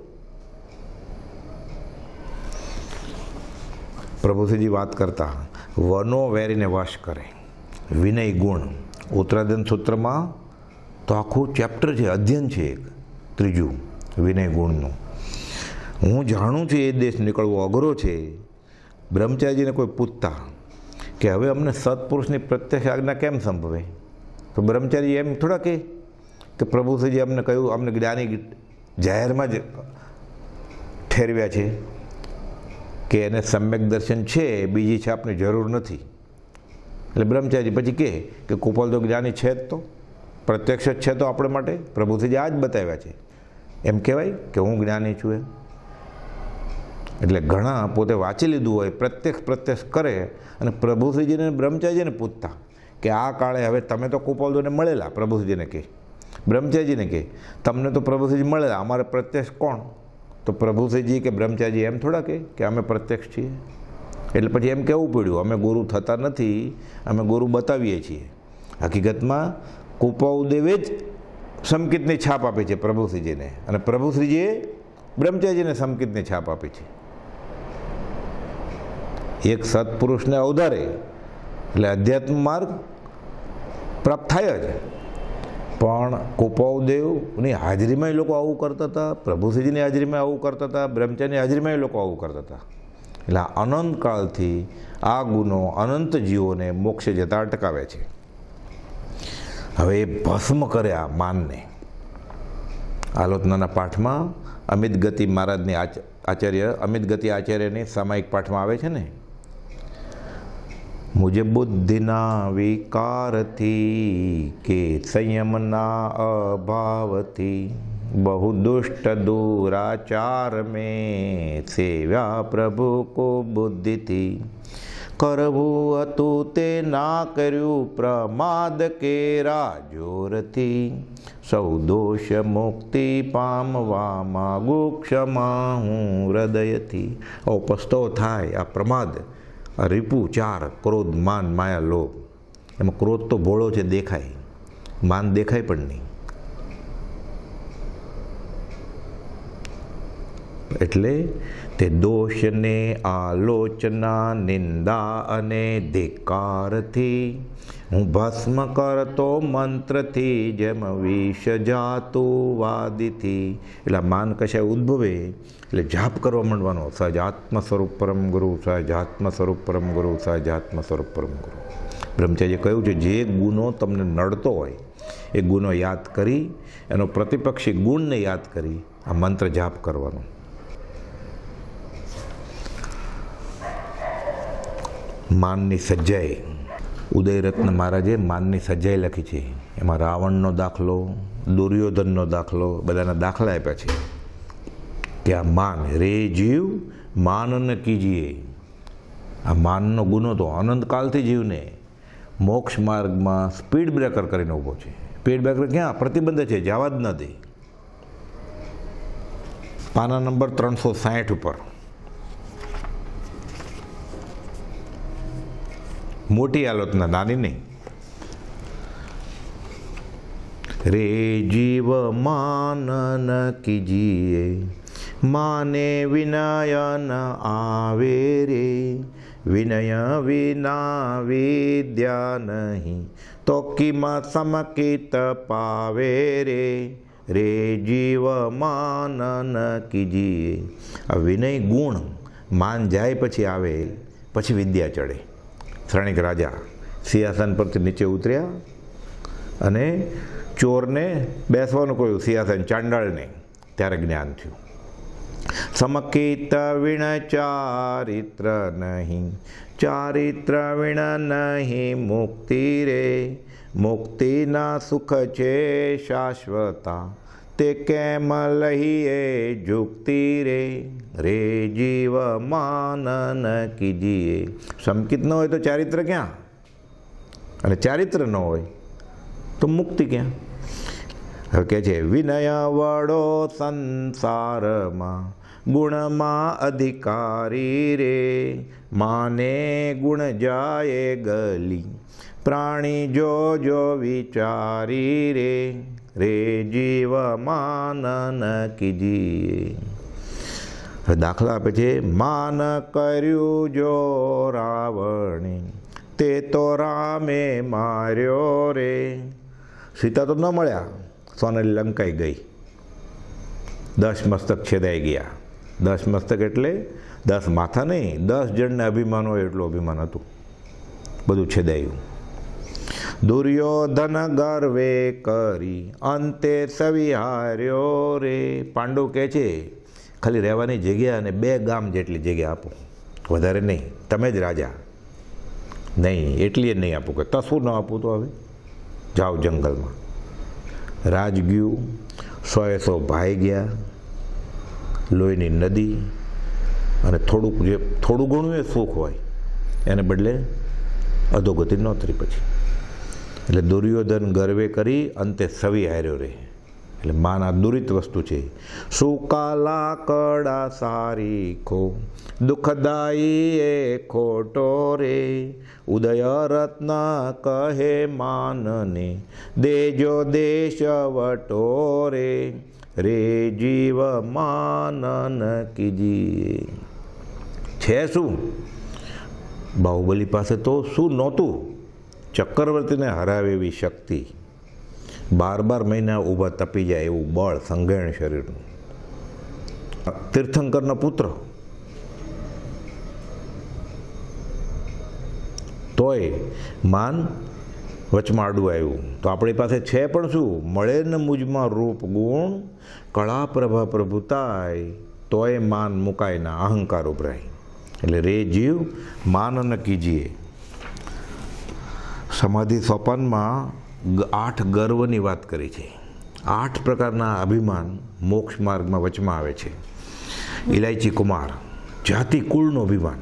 પ્રભુશ્રીજી વાત કરતા, વનો વેરીને વશ કરે, વિનય ગુણ. ઉત્તરાધન સૂત્રમાં તો આખું ચેપ્ટર છે, અધ્યયન છે એક, ત્રીજું વિનય ગુણનું. હું જાણું છું એ દેશ નીકળવો અઘરો છે. બ્રહ્મચારીજીને કોઈ પૂછતા કે હવે અમને સત્પુરુષની પ્રત્યક્ષ આજ્ઞા કેમ સંભવે? તો બ્રહ્મચારી એમ થોડા કે પ્રભુશ્રીજી અમને કહ્યું, અમને જ્ઞાની જાહેરમાં જ ઠેરવ્યા છે કે એને સમ્યક દર્શન છે, બીજી છાપની જરૂર નથી. એટલે બ્રહ્મચારી પછી કહે કે કુપોલ તો જ્ઞાની છે જ, તો પ્રત્યક્ષ જ છે, તો આપણે માટે પ્રભુશ્રીજી આ જ બતાવ્યા છે, એમ કહેવાય કે હું જ્ઞાની છું એમ. એટલે ઘણા પોતે વાંચી લીધું હોય, પ્રત્યક્ષ કરે અને પ્રભુશ્રીજીને બ્રહ્મચારીજીને પૂછતા કે આ કાળે હવે તમે તો કુપોલદોને મળેલા, પ્રભુશ્રીજીને કહે, બ્રહ્મચારીજીને કહે તમને તો પ્રભુશ્રીજી મળેલા, અમારે પ્રત્યક્ષ કોણ? તો પ્રભુશ્રીજી કે બ્રહ્મચારીજી એમ થોડા કે અમે પ્રત્યક્ષ છીએ. એટલે પછી એમ કહેવું પડ્યું અમે ગુરુ થતા નથી, અમે ગુરુ બતાવીએ છીએ. હકીકતમાં કુપોલદેવે જ સમકિતની છાપ આપી છે પ્રભુશ્રીજીને, અને પ્રભુશ્રીજીએ બ્રહ્મચારીજીને સમકિતની છાપ આપી છે. એક સત્પુરુષને અવધારે એટલે અધ્યાત્મ માર્ગ પ્રાપ્ત થાય જ. પણ કુપોલદેવની હાજરીમાં એ લોકો આવું કરતા હતા, પ્રભુશ્રીજીની હાજરીમાં આવું કરતા હતા, બ્રહ્મચારીની હાજરીમાં એ લોકો આવું કરતા હતા. એટલે અનંત કાળથી આ ગુનો અનંત જીવોને મોક્ષે જતા અટકાવે છે. હવે એ ભસ્મ કરે આ માનને. આલોચનાના પાઠમાં અમિત ગતિ મહારાજની અમિત ગતિ આચાર્યની સામાયિક પાઠમાં આવે છે ને, મુજે બુદ્ધિના વિકારથી કે સંયમના અભાવથી બહુ દુષ્ટ દુરાચાર મેં સેવ્યા પ્રભુ કો બુદ્ધિથી કરવું હતું તે ના કર્યું પ્રમાદ કેરા જોરથી સૌ દોષ મુક્તિ પામવા માગુ ક્ષમા હું હૃદયથી. ઓ પસ્તાવો થાય આ પ્રમાદ, આ રીપુ ચાર, ક્રોધ માન માયા લોભ. એમાં ક્રોધ તો ભોળો છે, દેખાય, માન દેખાય પણ નહીં. એટલે તે દોષને આલોચના નિંદા અને ધિક્કારથી હું ભસ્મ કરતો મંત્રથી જેમ વિષ જાતું વાદીથી. એટલે માન કશાય ઉદ્ભવે એટલે જાપ કરવા માંડવાનો, સહજાત્મ સ્વરૂપ પરમ ગુરુ, સહજાત્મ સ્વરૂપ પરમ ગુરુ, સહજાત્મ સ્વરૂપ પરમ ગુરુ. બ્રહ્મચારીએ કહ્યું છે જે ગુનો તમને નડતો હોય એ ગુનો યાદ કરી, એનો પ્રતિપક્ષી ગુણને યાદ કરી આ મંત્ર જાપ કરવાનો. માનની સજ્જાઈ, ઉદયરત્ન મહારાજે માનની સજ્જાઈ લખી છે. એમાં રાવણનો દાખલો, દુર્યોધનનો દાખલો, બધાના દાખલા આપ્યા છે કે આ માન રે જીવ માન ન કીજીએ. આ માનનો ગુનો તો અનંતકાલથી જીવને મોક્ષ માર્ગમાં સ્પીડ બ્રેકર કરીને ઊભો છે. સ્પીડ બ્રેકર ક્યાં? પ્રતિબંધ છે, જવા જ ન દે. પાના નંબર 360 ઉપર મોટી આલોચના, નાની નહીં. રે જીવ માન ન કીજીએ, માને વિનય ન આવે રે, વિનય વિના વિદ્યા નહીં, તો કિંમત સમકિત પાવે રે. રે જીવ માન ન કીજીએ. આ વિનય ગુણ માન જાય પછી આવે, પછી વિદ્યા ચડે. શ્રણિક રાજા સિંહાસન પરથી નીચે ઉતર્યા અને ચોરને બેસવાનું કહ્યું, સિંહાસન ચાંડાળને, ત્યારે જ્ઞાન થયું. સમકિત વિણ ચારિત્ર નહીં, ચારિત્ર વિણ નહીં મુક્તિ રે, મુક્તિના સુખ છે શાશ્વતા, તે કેમ લહીએ જુક્તિ રે. રે જીવ માન ન કીજીએ. સમકિત ન હોય તો ચારિત્ર ક્યાં? અને ચારિત્ર ન હોય તો મુક્તિ ક્યાં? હવે કહે છે વિનય વડો સંસારમાં, ગુણમાં અધિકારી રે, માને ગુણ જાય ગલી, પ્રાણી જો વિચારી રે. રે જીવ માન ન કીજીએ. દાખલા આપે છે, માન કર્યું જો રાવણે, તે તો રામે માર્યો રે. સીતા તો ન મળ્યા, સોનાલી લંકાઈ ગઈ, 10 મસ્તક છેદાઈ ગયા. 10 મસ્તક એટલે 10 માથા નહીં, 10 જણને અભિમાન હોય એટલું અભિમાન હતું, બધું છેદાયું. દુર્યોધન ગર્વે કરી અંતે સવિહાર્યો રે. પાંડુ કહે છે ખાલી રહેવાની જગ્યા અને 2 ગામ જેટલી જગ્યા આપો, વધારે નહીં, તમે જ રાજા. નહીં, એટલી જ નહીં આપું. કે તો શું ન આપું તો હવે જાઓ જંગલમાં. રાજ ગયું, 100 ભાઈ ગયા, લોહીની નદી અને થોડું ઘણું એ સુખ હોય એને બદલે અધોગતિ નોતરી પછી. એટલે દુર્યોધન ગર્વે કરી અંતે સવી હાર્યો રે. એટલે માના દુરિત વસ્તુ છે. સુકાલા કડા સારી ખો દુઃખદાયી એ ખોટો રે. ઉદય રત્ન કહે માનને દેજો દેશ વટો રે. રે જીવ માનન કીજીએ. છે શું? બાહુબલી પાસે તો શું નહોતું? ચક્રવર્તીને હરાવે એવી શક્તિ, 12 મહિના ઊભા તપી જાય એવું બળ સંઘેણ શરીરનું. તીર્થંકરનો પુત્ર, તોય માન વચમાં આડું આવ્યું. તો આપણી પાસે છે પણ શું? મળે ને મુજમાં રૂપ ગુણ કળા પ્રભા પ્રભુતાય, તોય માન મુકાય ના અહંકાર ઉભરાય. એટલે રે જીવ માન ન કીજીએ. સમાધિ સોપાનમાં 8 ગર્વની વાત કરી છે. 8 પ્રકારના અભિમાન મોક્ષ માર્ગમાં વચમાં આવે છે. ઇલાયચી કુમાર, જાતિ કુળનું અભિમાન.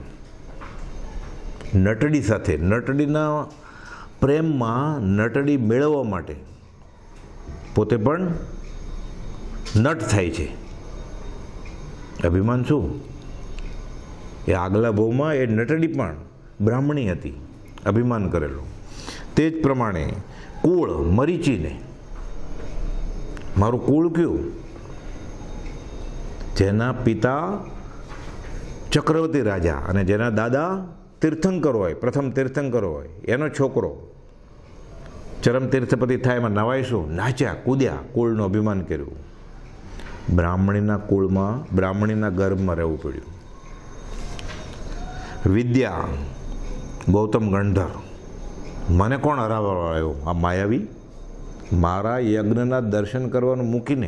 નટડી સાથે, નટડીના પ્રેમમાં નટડી મેળવવા માટે પોતે પણ નટ થાય છે. અભિમાન શું? એ આગલા ભાવમાં એ નટડી પણ બ્રાહ્મણી હતી, અભિમાન કરેલું. તે જ પ્રમાણે કુળ, મરીચીને મારું કુળ કયું? જેના પિતા ચક્રવર્તી રાજા અને જેના દાદા તીર્થંકર હોય, પ્રથમ તીર્થંકર હોય, એનો છોકરો ચરમ તીર્થપતિ થાય. એમાં નવાય શું? નાચ્યા કૂદ્યા, કુળનું અભિમાન કર્યું. બ્રાહ્મણીના કુળમાં, બ્રાહ્મણીના ગર્ભમાં રહેવું પડ્યું. વિદ્યા, ગૌતમ ગંધર, મને કોણ હરાવવા આવ્યો? આ માયાવી. મારા યજ્ઞના દર્શન કરવાનું મૂકીને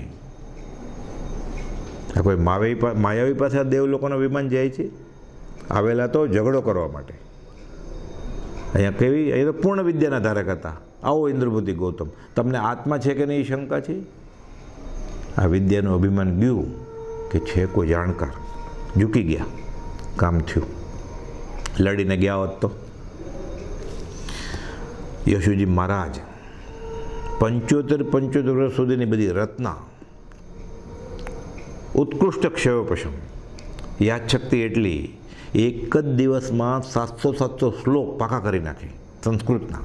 આ કોઈ માયાવી પાસે આ દેવ લોકોનો વિમાન જાય છે. આવેલા તો ઝઘડો કરવા માટે. અહીંયા કેવી, અહીં તો પૂર્ણ વિદ્યાના ધારક હતા. આવો ઇન્દ્રભૂતિ ગૌતમ, તમને આત્મા છે કે નહીં શંકા છે? આ વિદ્યાનું અભિમાન ગયું કે છે કોઈ જાણકાર, ઝૂકી ગયા, કામ થયું. લડીને ગયા હોત તો. યશુજી મહારાજ 75 વર્ષ સુધીની બધી રત્ના, ઉત્કૃષ્ટ ક્ષયોપશમ, યાદશક્તિ એટલી, એક જ દિવસમાં 700 શ્લોક પાકા કરી નાખે સંસ્કૃતના.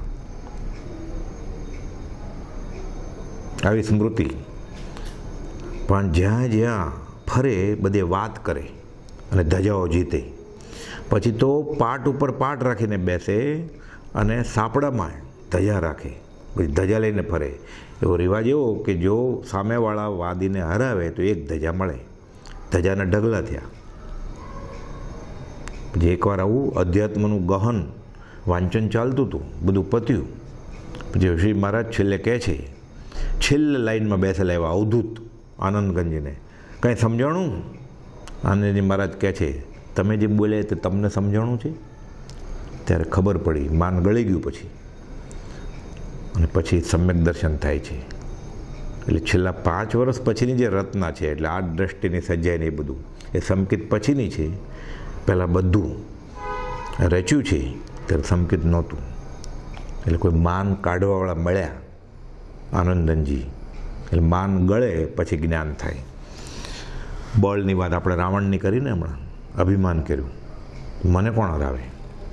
આવી સ્મૃતિ. પણ જ્યાં જ્યાં ફરે બધે વાત કરે અને ધજાઓ જીતે. પછી તો પાટ ઉપર પાટ રાખીને બેસે અને સાપડામાં ધજા રાખે, પછી ધજા લઈને ફરે. એવો રિવાજ એવો કે જો સામેવાળા વાદીને હરાવે તો એક ધજા મળે. ધજાના ઢગલા થયા. પછી એકવાર આવું અધ્યાત્મનું ગહન વાંચન ચાલતું હતું, બધું પત્યું. પછી શ્રી મહારાજ છેલ્લે કહે છે, છેલ્લે લાઈનમાં બેસેલા એવા અવધૂત આનંદગંજને, કંઈ સમજાણું? આનંદજી મહારાજ કહે છે, તમે જે બોલ્યા તે તમને સમજાણું છે? ત્યારે ખબર પડી, માન ગળી ગયું. પછી અને પછી સમ્યક દર્શન થાય છે. એટલે છેલ્લા 5 વર્ષ પછીની જે રચના છે, એટલે આ દ્રષ્ટિની સજ્જાઈને એ બધું એ સંકિત પછીની છે. પહેલાં બધું રચ્યું છે ત્યારે સંકિત નહોતું. એટલે કોઈ માન કાઢવાવાળા મળ્યા આનંદનજી. એટલે માન ગળે પછી જ્ઞાન થાય. બળની વાત આપણે રાવણની કરીને હમણાં, અભિમાન કર્યું, મને કોણ હરાવે?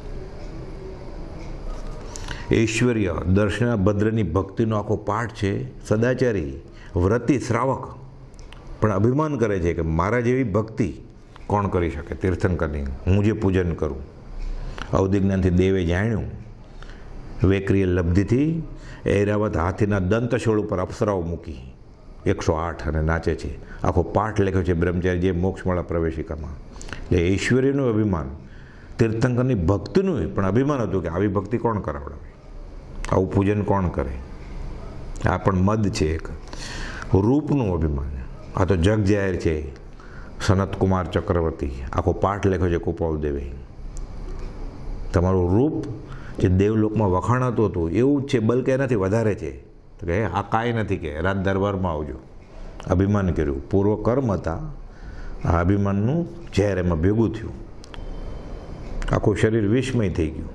ઐશ્વર્ય, દર્શના ભદ્રની ભક્તિનો આખો પાઠ છે. સદાચારી, વ્રતી, શ્રાવક, પણ અભિમાન કરે છે કે મારા જેવી ભક્તિ કોણ કરી શકે તીર્થંકરની, હું જે પૂજન કરું. અવધિજ્ઞાનથી દેવે જાણ્યું. વેક્રિય લબ્ધિથી ઐરાવત હાથીના દંતશોળ ઉપર અપ્સરાઓ મૂકી 108 અને નાચે છે. આખો પાઠ લખ્યો છે બ્રહ્મચારી જે મોક્ષમાળા પ્રવેશિકામાં. એટલે ઐશ્વર્યનું અભિમાન, તીર્થંકરની ભક્તિનું પણ અભિમાન હતું કે આવી ભક્તિ કોણ કરાવડાવે. આવું પૂજન કોણ કરે? આ પણ મદ છે એક, રૂપનું અભિમાન. આ તો જગ જાહેર છે. સનતકુમાર ચક્રવર્તી આખો પાઠ લખ્યો છે કુપાલ દેવે. તમારું રૂપ જે દેવલોકમાં વખાણાતું હતું એવું જ છે, બલકે એનાથી વધારે છે. તો કે આ કાંઈ નથી, કે રાત દરબારમાં આવજો. અભિમાન કર્યું, પૂર્વ કર્મ હતા, આ અભિમાનનું ઝેર એમાં ભેગું થયું, આખું શરીર વિસ્મય થઈ ગયું.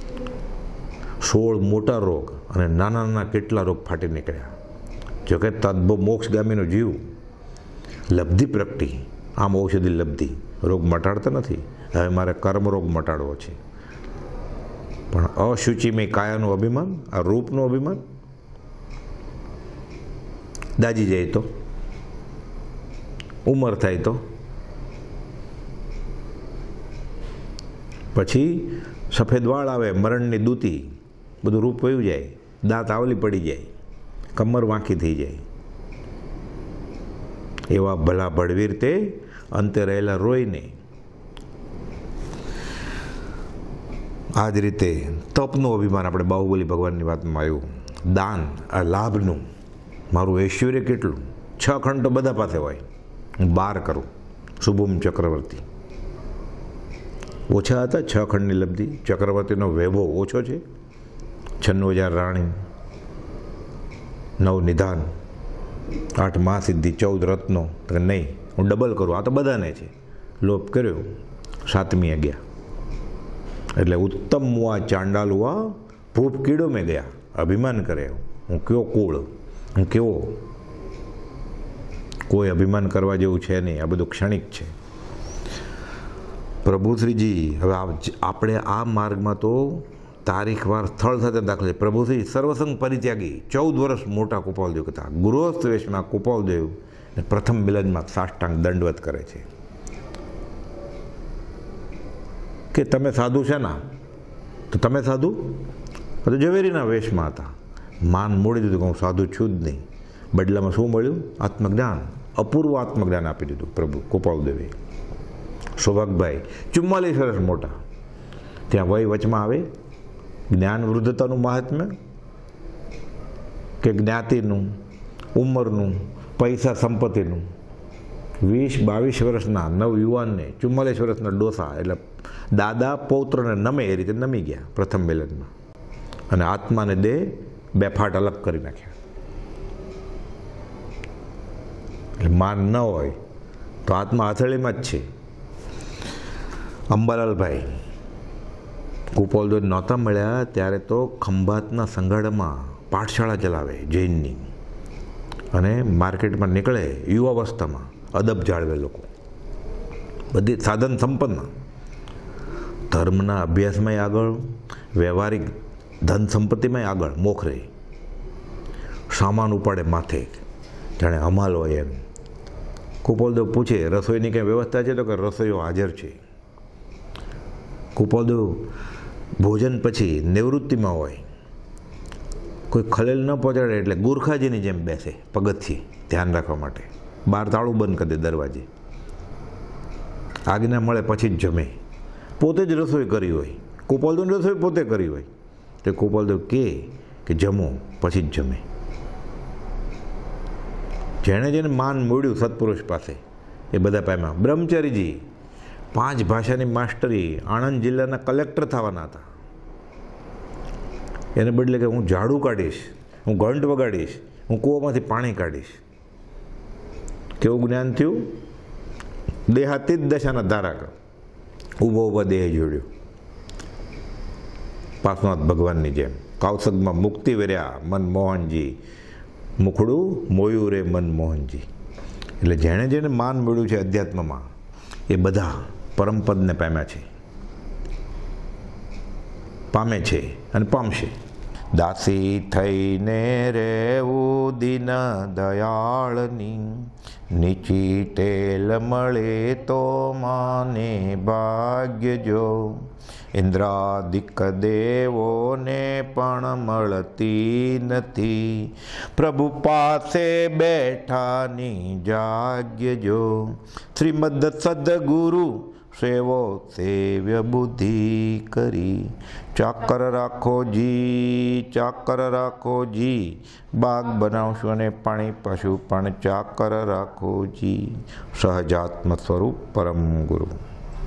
16 મોટા રોગ અને નાના નાના કેટલા રોગ ફાટી નીકળ્યા. જોકે તદ્ભવ મોક્ષગામીનો જીવ લબ્ધિ પ્રગટી, આમ ઔષધિ લબ્ધિ રોગ મટાડતા નથી. હવે મારે કર્મરોગ મટાડવો છે. પણ અશુચિમય કાયાનું અભિમાન, આ રૂપનું અભિમાન દાજી જાય તો, ઉંમર થાય તો પછી સફેદ વાળ આવે, મરણની દૂતી, બધું રૂપ વયું જાય, દાંત આવલી પડી જાય, કમર વાંકી થઈ જાય. એવા ભલા બળવીર તે અંતે રહેલા રોઈને. આ જ રીતે તપનું અભિમાન આપણે બાહુબલી ભગવાનની વાતમાં આવ્યું. દાન, આ લાભનું, મારું ઐશ્વર્ય કેટલું, 6 ખંડ તો બધા પાસે હોય, હું 12 કરું. શુભમ ચક્રવર્તી ઓછા હતા, 6 ખંડની લબ્ધિ. ચક્રવર્તીનો વૈભવ ઓછો છે, 96,000 રાણી, 9 નિધાન, 8 મહાસિદ્ધિ, 14 રત્નો. તો નહીં, હું ડબલ કરું. આ તો બધાને છે. લોપ કર્યો, 7મી ગયા. એટલે ઉત્તમ મુઆ ચાંડાલ હુઆ ભૂપ કીડો મેં ગયા. અભિમાન કરે, હું કયો કુળ, હું કેવો. કોઈ અભિમાન કરવા જેવું છે નહીં, આ બધું ક્ષણિક છે. પ્રભુશ્રીજી, હવે આપણે આ માર્ગમાં તો તારીખવાર સ્થળ સાથે દાખલ છે. પ્રભુશ્રી સર્વસંગ પરિત્યાગી, 14 વર્ષ મોટા કુપાલદેવ હતા. ગૃહસ્થ વેશમાં કુપાલદેવ પ્રથમ મિલનમાં સાષ્ટાંગ દંડવત કરે છે કે તમે સાધુ છે ના? તો તમે સાધુ? તો ઝવેરીના વેશમાં હતા. માન મોડી દીધું કે હું સાધુ છું જ નહીં. બદલામાં શું મળ્યું? આત્મજ્ઞાન, અપૂર્વ આત્મજ્ઞાન આપી દીધું પ્રભુ કુપાલદેવે. સૌભાગભાઈ 44 વર્ષ મોટા. ત્યાં વય વચમાં આવે જ્ઞાન વૃદ્ધતાનું મહાત્મ્ય કે જ્ઞાતિનું, ઉંમરનું, પૈસા સંપત્તિનું. 20-22 વર્ષના નવ યુવાનને 44 વર્ષના ડોસા, એટલે દાદા પૌત્રને નમે એ રીતે નમી ગયા પ્રથમ મિલનમાં. અને આત્માને દેહ બે ફાટ અલગ કરી નાખ્યા. એટલે માન ન હોય તો આત્મા હથેળીમાં જ છે. અંબાલાલભાઈ કુપાલદેવ નહોતા મળ્યા ત્યારે તો ખંભાતના સંઘાડામાં પાઠશાળા ચલાવે જૈનની, અને માર્કેટમાં નીકળે યુવાવસ્થામાં, અદબ જાળવે લોકો, બધી સાધન સંપન્ન, ધર્મના અભ્યાસમાંય આગળ, વ્યવહારિક ધન સંપત્તિમાંય આગળ, મોખરે, સામાન ઉપાડે માથે, જાણે હમાલ હોય એમ. કુપાલદેવ પૂછે રસોઈની કંઈ વ્યવસ્થા છે? તો કે રસોઈઓ હાજર છે. કુપાલદેવ ભોજન પછી નિવૃત્તિમાં હોય, કોઈ ખલેલ ન પહોંચાડે એટલે ગુરખાજીની જેમ બેસે પગથિયે ધ્યાન રાખવા માટે. બહાર તાળું બંધ કરી દે દરવાજે. આજ્ઞા મળે પછી જ જમે. પોતે જ રસોઈ કરી હોય, કુપાલદેવની રસોઈ પોતે કરી હોય, તો કુપાલદેવ કે જમો પછી જ જમે. જેણે જેને માન મળ્યું સત્પુરુષ પાસે એ બધા પામ્યા. બ્રહ્મચારીજી 5 ભાષાની માસ્ટરી, આણંદ જિલ્લાના કલેક્ટર થવાના હતા. એને બદલે કે હું ઝાડુ કાઢીશ, હું ઘંટ વગાડીશ, હું કૂવામાંથી પાણી કાઢીશ. કેવું જ્ઞાન થયું? દેહાતીત દશાના ધારક, ઊભો ઊભો દેહ જોડ્યો. પાર્શ્વનાથ ભગવાનની જેમ કૌશગમાં મુક્તિ વેર્યા મનમોહનજી, મુખડું મોયું રે મનમોહનજી. એટલે જેણે જેને માન મળ્યું છે અધ્યાત્મમાં એ બધા પરમપદને પામ્યા છે, પામે છે અને પામશે. દાસી થઈને રહેવું દીન દયાળની, નીચી તેલ મળે તો માને ભાગ્ય જો. ઇન્દ્રાદિક દેવોને પણ મળતી નથી, પ્રભુ પાસે બેઠાની જાગ્ય જો. શ્રીમદ સદગુરુ સેવો સેવ્ય બુદ્ધિ કરી। ચાકર રાખો જી, ચાકર રાખો જી, બાગ બનાવશું અને પાણી પાશું પણ ચાકર રાખો જી। સહજાત્મ સ્વરૂપ પરમ ગુરુ।